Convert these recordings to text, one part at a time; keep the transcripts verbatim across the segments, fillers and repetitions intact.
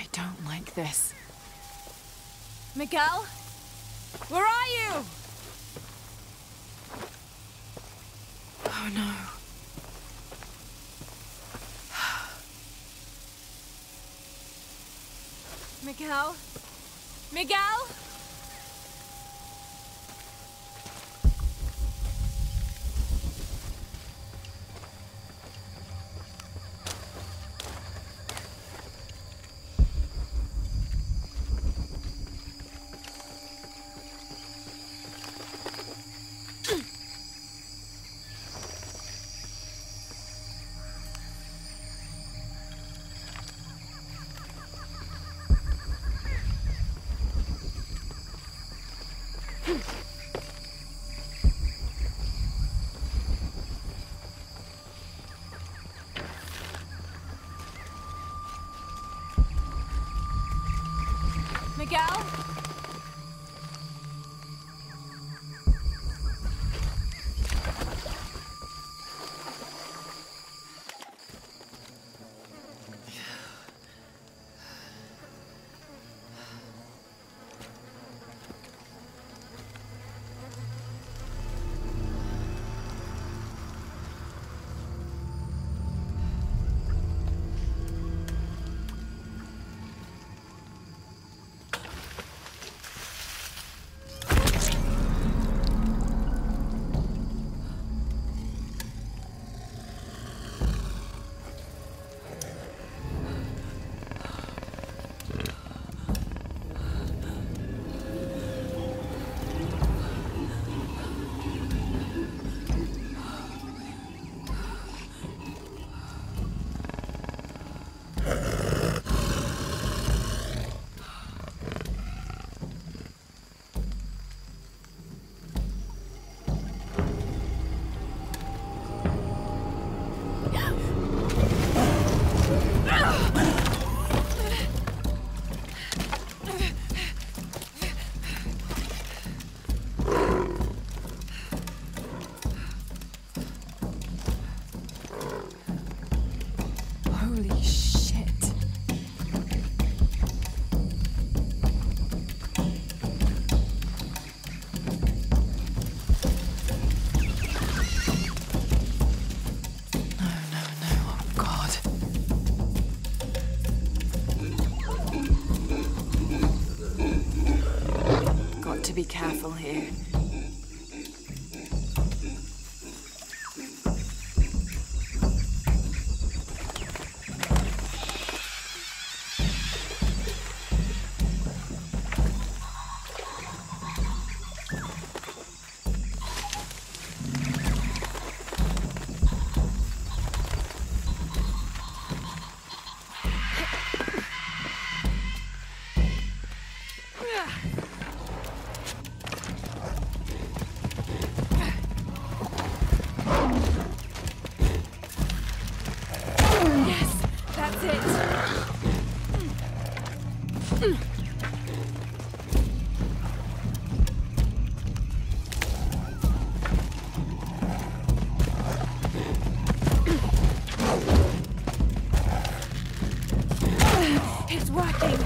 don't like this. Miguel? Where are you? Oh no. Miguel? Miguel? Miguel? Holy shit. No, no, no. Oh, God. Got to be careful here. That's it. It's working.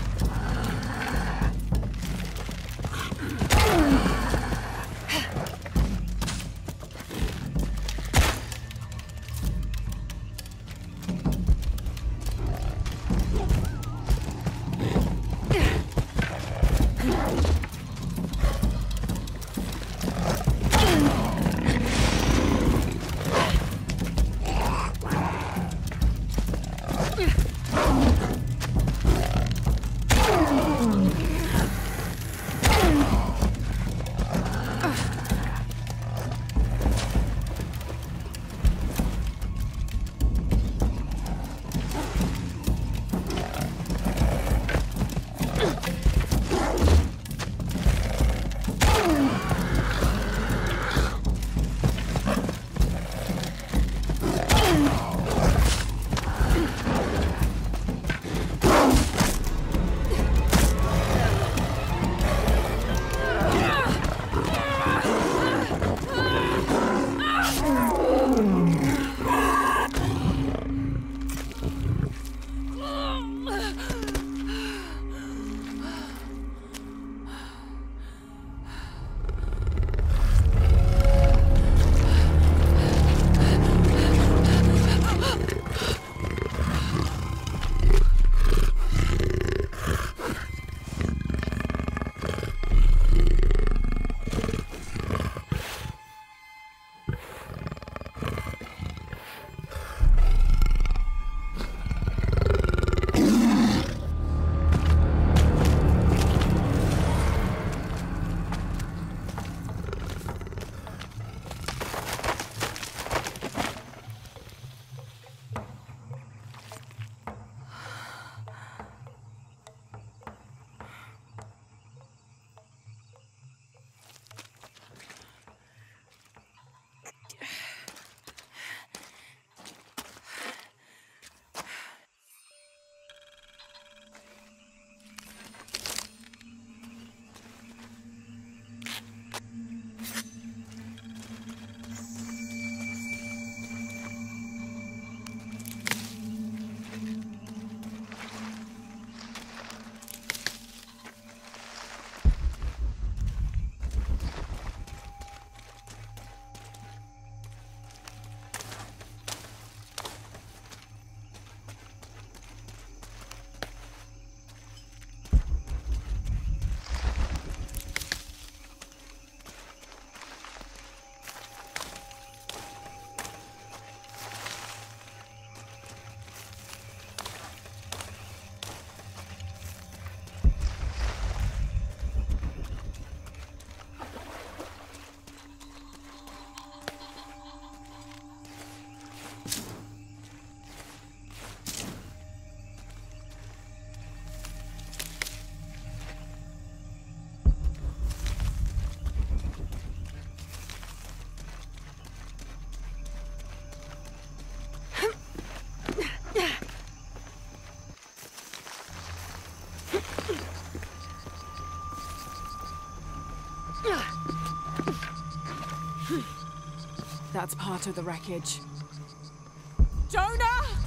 That's part of the wreckage. Jonah!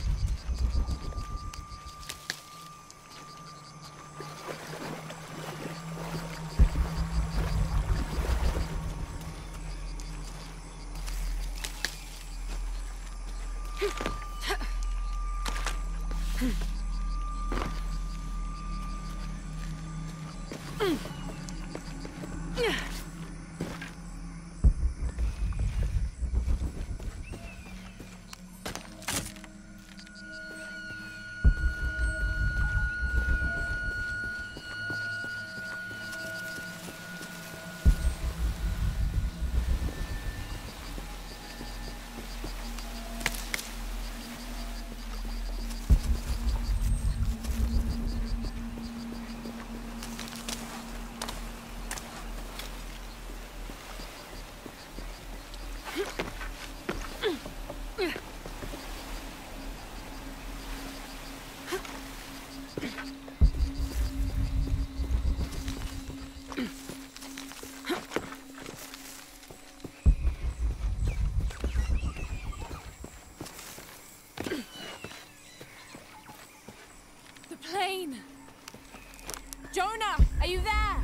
Plane! Jonah, are you there?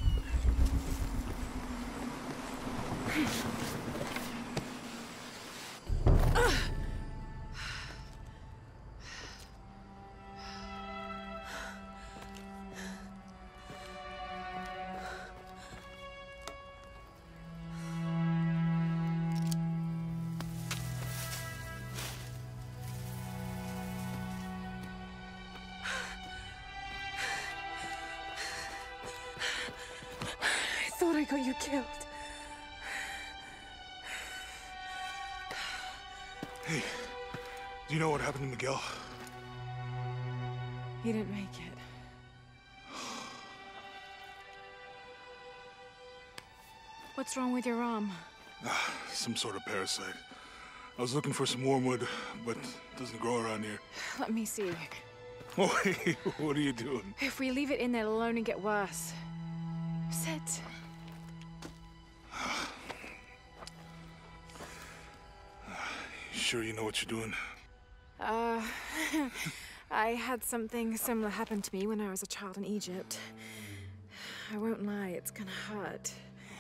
I thought I got you killed. Hey, do you know what happened to Miguel? He didn't make it. What's wrong with your arm? Ah, some sort of parasite. I was looking for some wormwood, but it doesn't grow around here. Let me see. Oh, hey, what are you doing? If we leave it in there, it'll only get worse. Sit. Sure you know what you're doing? Uh, I had something similar happen to me when I was a child in Egypt. I won't lie, it's gonna hurt.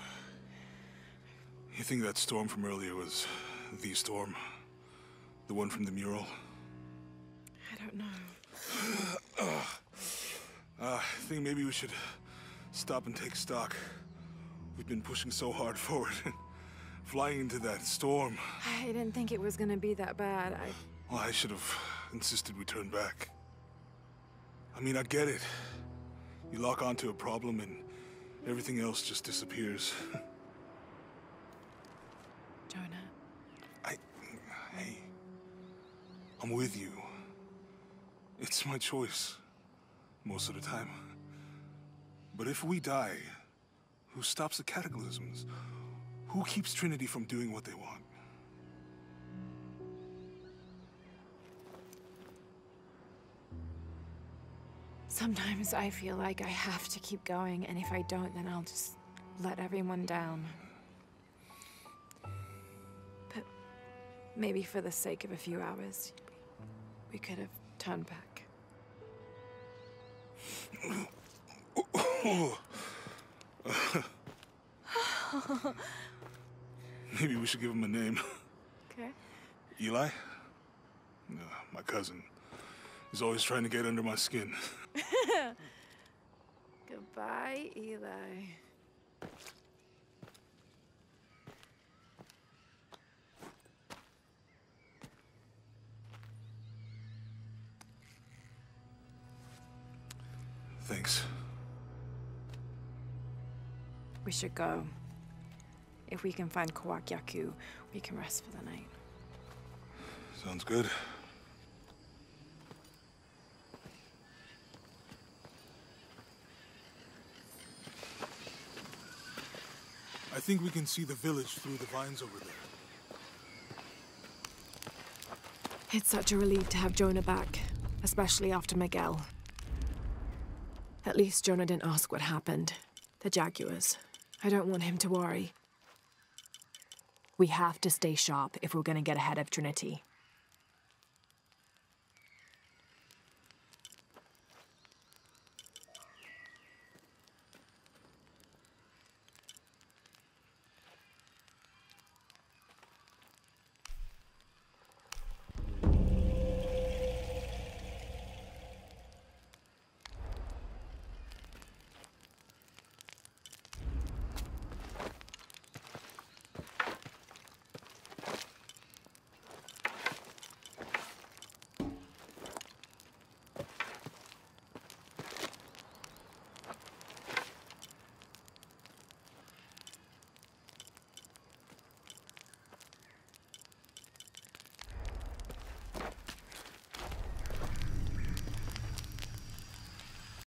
You think that storm from earlier was the storm? The one from the mural? I don't know. uh, I think maybe we should stop and take stock. We've been pushing so hard forward. Flying into that storm. I didn't think it was gonna be that bad. I... Well, I should have insisted we turn back. I mean, I get it. You lock onto a problem and everything else just disappears. Jonah. I... Hey. I'm with you. It's my choice. Most of the time. But if we die, who stops the cataclysms? Who keeps Trinity from doing what they want? Sometimes I feel like I have to keep going, and if I don't, then I'll just let everyone down. But maybe for the sake of a few hours, we could have turned back. Maybe we should give him a name. Okay. Eli? Uh, my cousin. He's always trying to get under my skin. Goodbye, Eli. Thanks. We should go. If we can find Kawak Yaku, we can rest for the night. Sounds good. I think we can see the village through the vines over there. It's such a relief to have Jonah back, especially after Miguel. At least Jonah didn't ask what happened. The Jaguars. I don't want him to worry. We have to stay sharp if we're gonna get ahead of Trinity.